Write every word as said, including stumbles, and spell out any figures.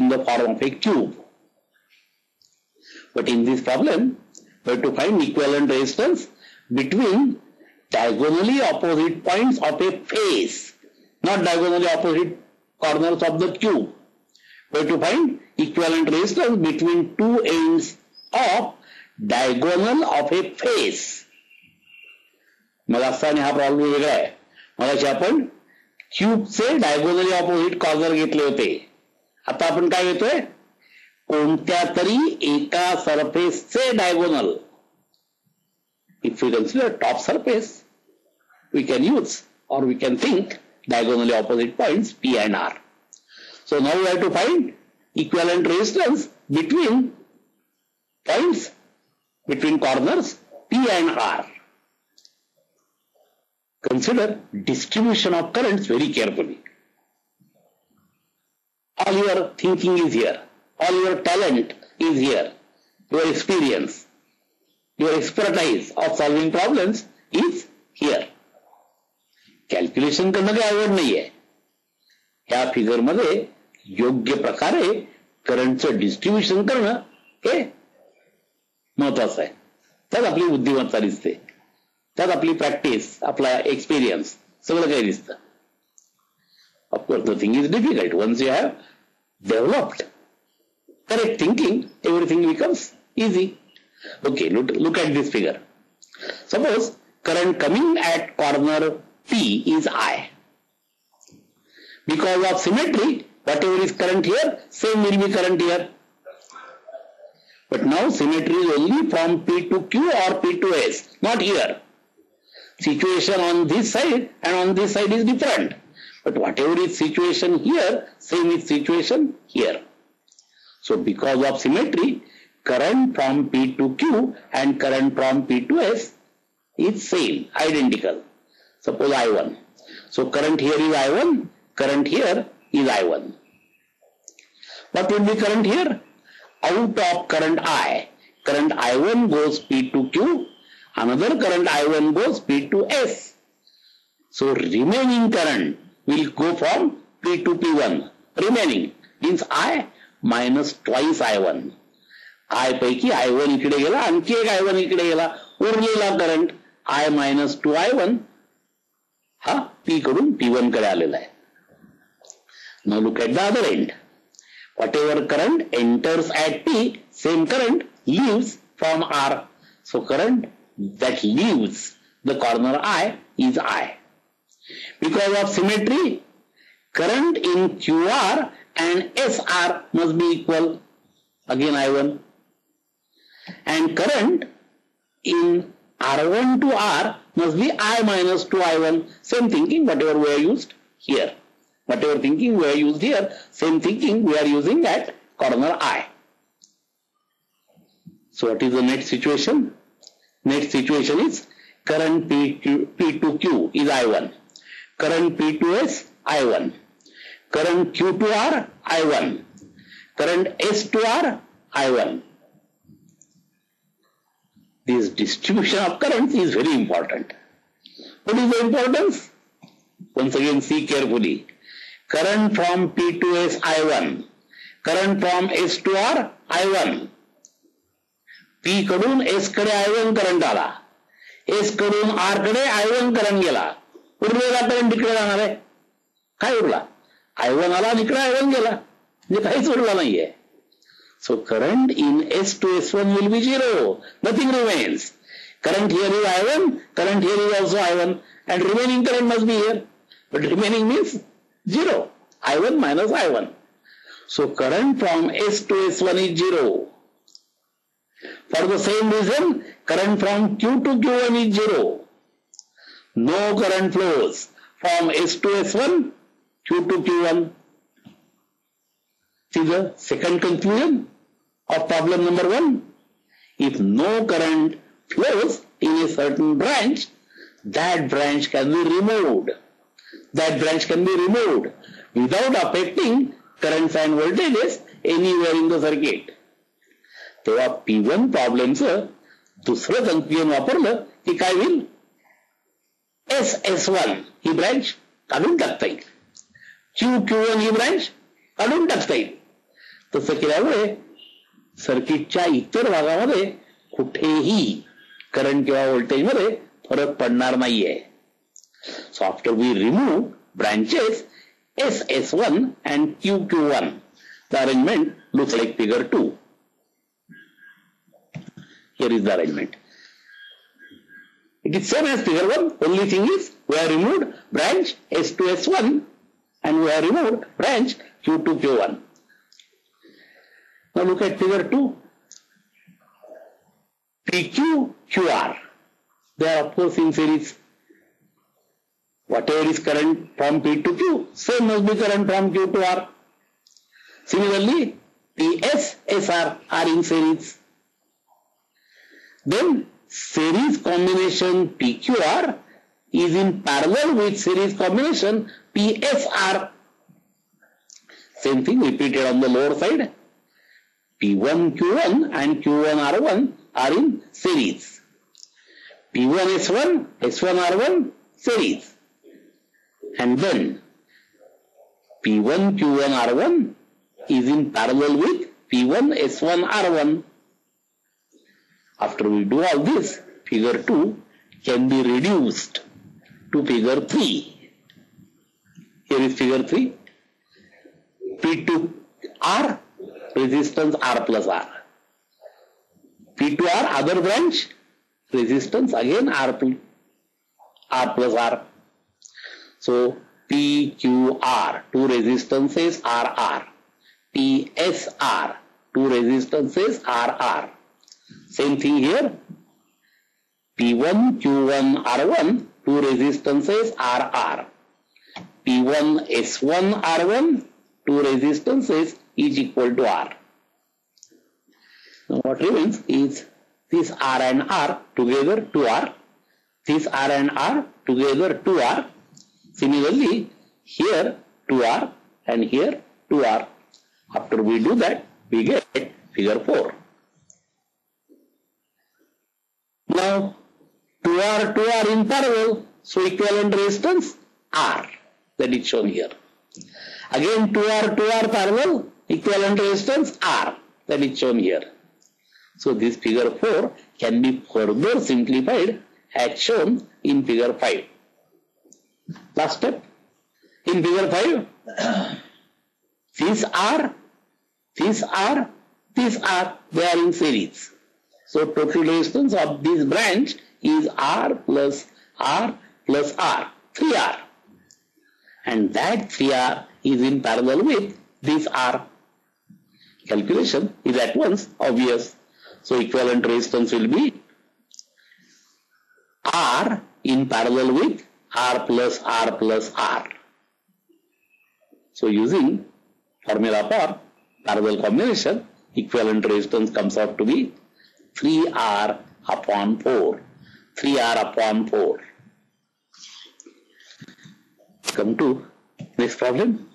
in the form of a cube. But in this problem, we have to find equivalent resistance between diagonally opposite points of a face, not diagonally opposite corners of the cube. We have to find equivalent resistance between two ends of diagonal of a face. मग असताना हा problem वेगळा आहे. मगाशी आपण क्यूबचे diagonally opposite corner घेतले होते. आता आपण काय घेतोय? कोणत्या तरी एका सरफेसचे diagonal. If we consider top surface, we can use or we can think diagonally opposite points P and R. So now we have to find equivalent resistance between points, between corners P and R. Consider distribution of currents very carefully. All your thinking is here. All your talent is here. Your experience, your expertise of solving problems is here. Calculation करणं काही आवड नाहीये. ह्या figure मध्ये योग्य प्रकारे करंटचं distribution करणं हे महत्वाचं आहे. त्यात आपली बुद्धिमत्ता दिसते, त्यात आपली प्रॅक्टिस, आपला एक्सपिरियन्स सगळं काही दिसतं. Of course the thing is difficult. Once you have developed correct thinking, everything becomes easy. Okay, look at this figure. Suppose current coming at corner P is I. Because of symmetry, whatever is current here, same will be current here. But now symmetry is only from P to Q or P to S, not here. Situation on this side and on this side is different. But whatever is situation here, same is situation here. So because of symmetry, current from P to Q and current from P to S is same, identical. Suppose I one. So current here is I one, current here is I one. What will be current here? Out of current I, current I one goes P to Q, another current I one goes P to S. So remaining current will go from P to P one. Remaining means I minus twice I one. I पैकी I one इकडे गेला, आणखी एक I one इकडे गेला, उरलेला current I minus two I one हा P कडून P one कडे आलेला आहे. Now look at the other end. Whatever current enters at P, same current leaves from R. So current that leaves the corner I is I. Because of symmetry, current in Q R and S R must be equal. Again I one. And current in R one to R must be I minus two I one. Same thinking whatever we are used here. Whatever thinking we are used here, same thinking we are using at corner I. So what is the next situation? Next situation is current P to, P to Q is I one. Current P to S I one. Current Q to R I one. Current S to R I one. This distribution of currents is very important. What is the importance? Once again see carefully. Current from P to S I one. Current from S to R I one. P कडून S कडे I one current आला. S कडून R कडे I one current गेला. उरलेला current इकडे जाणार आहे. काय उरला? I one आला आणि इकडे I one गेला. म्हणजे काहीच उरला नाहीये. So current in S to S one will be zero. Nothing remains. Current here is I one, current here is also I one, and remaining current must be here. But remaining means zero. I one minus I one. So current from S to S one is zero. For the same reason, current from Q to Q one is zero. No current flows from S to S one, Q to Q one. See the second conclusion of problem number one. If no current flows in a certain branch, that branch can be removed. That branch can be removed without affecting currents and voltages anywhere in the circuit. तेव्हा P one प्रॉब्लेमचं दुसरं conclusion वापरलं की काय होईल? S S one ही branch काढून टाकता येईल. Q Q one ही ब्रँच काढून टाकता येईल. तसं केल्यामुळे सर्किटच्या इतर भागामध्ये कुठेही करंट किंवा व्होल्टेज मध्ये फरक पडणार नाहीये. So after we remove branches S S one and Q Q one, the arrangement looks like figure two. Here is the arrangement. It is same as figure one. Only thing is we have removed branch S two S one and we have removed branch Q two Q one. Now look at figure two. P Q Q R. They are of course in series. Whatever is current from P to Q, same must be current from Q to R. Similarly, P S S R are in series. Then series combination P Q R is in parallel with series combination P S R. Same thing repeated on the lower side. P one Q one and Q one R one are in series. P one S one, S one R one series. And then P one Q one R one is in parallel with P one S one R one. After we do all this, figure two can be reduced to figure three. Here is figure three. P two R, resistance R plus R. P two R, other branch, resistance again R plus R. Plus R. So P Q R, two resistances R R. P S R, two resistances R R. Same thing here. P one Q one R one, two resistances R R. P one S one R one, two resistances is equal to R. Now what remains is this R and R together two R. This R and R together two R. Similarly, here two R and here two R. After we do that, we get figure four. Now, two R, two R in parallel, so equivalent resistance R, that is shown here. Again two R, two R parallel, equivalent resistance R, that is shown here. So this figure four can be further simplified as shown in figure five. Last step. In figure five, these are, these are, these are, they are in series. So total resistance of this branch is R plus R plus R, three R. And that three R is in parallel with this R. Calculation is at once obvious. So equivalent resistance will be R in parallel with R plus R plus R. So using formula for parallel combination, equivalent resistance comes out to be three R upon four. three R upon four. Come to next problem.